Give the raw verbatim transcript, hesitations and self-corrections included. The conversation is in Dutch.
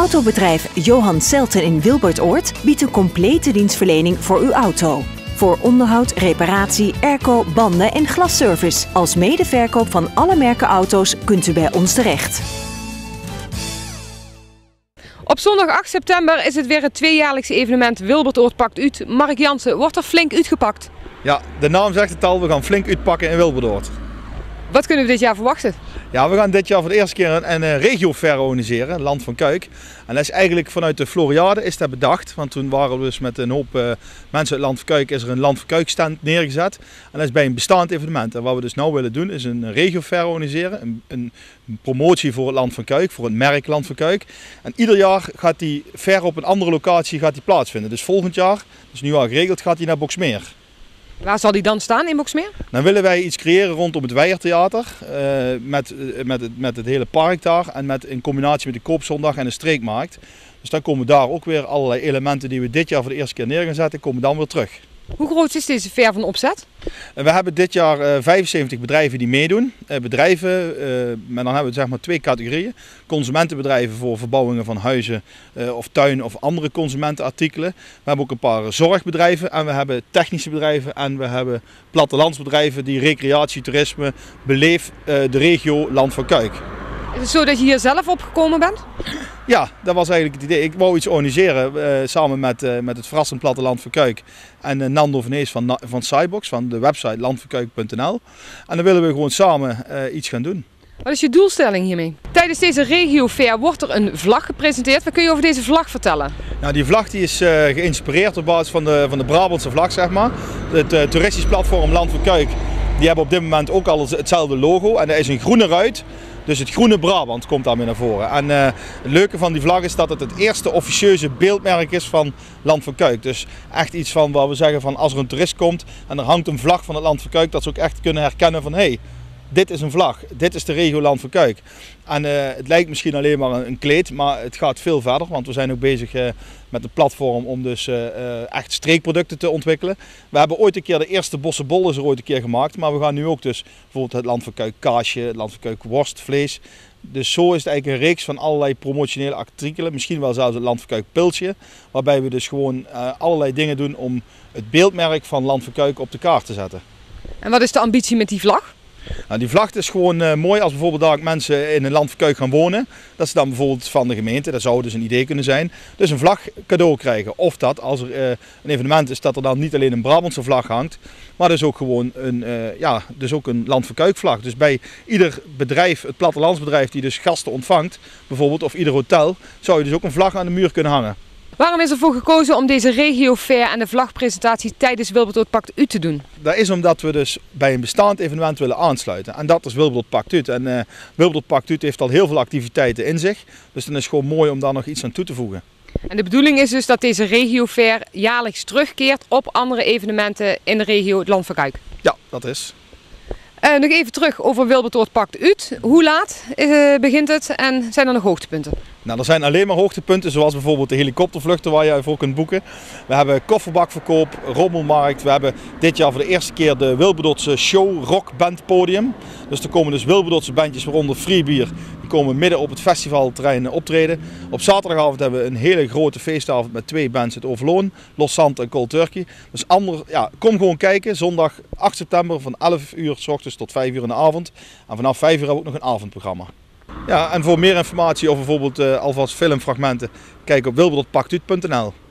Autobedrijf Johan Selten in Wilbertoord biedt een complete dienstverlening voor uw auto. Voor onderhoud, reparatie, airco, banden en glasservice. Als medeverkoop van alle merken auto's kunt u bij ons terecht. Op zondag acht september is het weer het tweejaarlijkse evenement Wilbertoord pakt uit. Mark Jansen, wordt er flink uitgepakt? Ja, de naam zegt het al, we gaan flink uitpakken in Wilbertoord. Wat kunnen we dit jaar verwachten? Ja, we gaan dit jaar voor de eerste keer een, een regio-fair organiseren, Land van Kuik. En dat is eigenlijk vanuit de Floriade is dat bedacht. Want toen waren we dus met een hoop uh, mensen uit Land van Kuik, is er een Land van Kuik stand neergezet. En dat is bij een bestaand evenement. En wat we dus nu willen doen is een regio-fair organiseren. Een, een, een promotie voor het Land van Kuik, voor het merk Land van Kuik. En ieder jaar gaat die fair op een andere locatie gaat die plaatsvinden. Dus volgend jaar, dus nu al geregeld, gaat die naar Boxmeer. Waar zal die dan staan in Boxmeer? Dan willen wij iets creëren rondom het Weijertheater, uh, met, met, het, met het hele park daar en met, in combinatie met de Koopzondag en de Streekmarkt. Dus dan komen daar ook weer allerlei elementen die we dit jaar voor de eerste keer neer gaan zetten, komen dan weer terug. Hoe groot is deze fair van opzet? We hebben dit jaar uh, vijfenzeventig bedrijven die meedoen. Uh, bedrijven, uh, maar dan hebben we zeg maar twee categorieën. Consumentenbedrijven voor verbouwingen van huizen uh, of tuin of andere consumentenartikelen. We hebben ook een paar zorgbedrijven en we hebben technische bedrijven en we hebben plattelandsbedrijven die recreatie, toerisme, beleef uh, de regio Land van Kuik. Is het zo dat je hier zelf opgekomen bent? Ja, dat was eigenlijk het idee. Ik wou iets organiseren uh, samen met, uh, met het verrassend Platteland van Kuik en uh, Nando Venees van, van Cybox, van de website land van kuik punt n l. En dan willen we gewoon samen uh, iets gaan doen. Wat is je doelstelling hiermee? Tijdens deze regio-fair wordt er een vlag gepresenteerd. Wat kun je over deze vlag vertellen? Nou, die vlag die is uh, geïnspireerd op basis van de, van de Brabantse vlag, zeg maar. Het uh, toeristisch platform Land van Kuik, die hebben op dit moment ook al hetzelfde logo en dat is een groene ruit. Dus het groene Brabant komt daarmee naar voren. En uh, het leuke van die vlag is dat het het eerste officieuze beeldmerk is van Land van Kuik. Dus echt iets van waar we zeggen van als er een toerist komt en er hangt een vlag van het Land van Kuik, dat ze ook echt kunnen herkennen van hé, hey, dit is een vlag, dit is de regio Land van Kuik. En uh, het lijkt misschien alleen maar een, een kleed, maar het gaat veel verder. Want we zijn ook bezig uh, met een platform om dus uh, uh, echt streekproducten te ontwikkelen. We hebben ooit een keer de eerste bossenbol is er ooit een keer gemaakt. Maar we gaan nu ook dus bijvoorbeeld het Land van Kuik kaasje, het Land van Kuik worst, vlees. Dus zo is het eigenlijk een reeks van allerlei promotionele artikelen. Misschien wel zelfs het Land van Kuik pilsje. Waarbij we dus gewoon uh, allerlei dingen doen om het beeldmerk van Land van Kuik op de kaart te zetten. En wat is de ambitie met die vlag? Nou, die vlag is gewoon uh, mooi als bijvoorbeeld daar mensen in een Land van Kuik gaan wonen. Dat ze dan bijvoorbeeld van de gemeente, dat zou dus een idee kunnen zijn, dus een vlag cadeau krijgen. Of dat als er uh, een evenement is dat er dan niet alleen een Brabantse vlag hangt, maar dus ook gewoon een, uh, ja, dus ook een Land van Kuik vlag. Dus bij ieder bedrijf, het plattelandsbedrijf die dus gasten ontvangt, bijvoorbeeld, of ieder hotel, zou je dus ook een vlag aan de muur kunnen hangen. Waarom is ervoor gekozen om deze regio-fair en de vlagpresentatie tijdens Wilbertoord pakt uit te doen? Dat is omdat we dus bij een bestaand evenement willen aansluiten. En dat is Wilbertoord pakt uit. En uh, Wilbertoord pakt uit heeft al heel veel activiteiten in zich. Dus dan is het gewoon mooi om daar nog iets aan toe te voegen. En de bedoeling is dus dat deze regio-fair jaarlijks terugkeert op andere evenementen in de regio het Land van Kuik? Ja, dat is. Uh, nog even terug over Wilbertoord pakt uit. Hoe laat uh, begint het en zijn er nog hoogtepunten? Nou, er zijn alleen maar hoogtepunten, zoals bijvoorbeeld de helikoptervluchten waar je voor kunt boeken. We hebben kofferbakverkoop, rommelmarkt. We hebben dit jaar voor de eerste keer de Wilbertordse show rockband podium. Dus er komen dus Wilbertordse bandjes, waaronder Freebier. Die komen midden op het festivalterrein optreden. Op zaterdagavond hebben we een hele grote feestavond met twee bands uit Overloon, Los Sant en Cold Turkey. Dus ander, ja, kom gewoon kijken. Zondag acht september van elf uur 's ochtends tot vijf uur in de avond. En vanaf vijf uur hebben we ook nog een avondprogramma. Ja, en voor meer informatie over bijvoorbeeld uh, alvast filmfragmenten, kijk op wilbertoord pakt uit punt n l.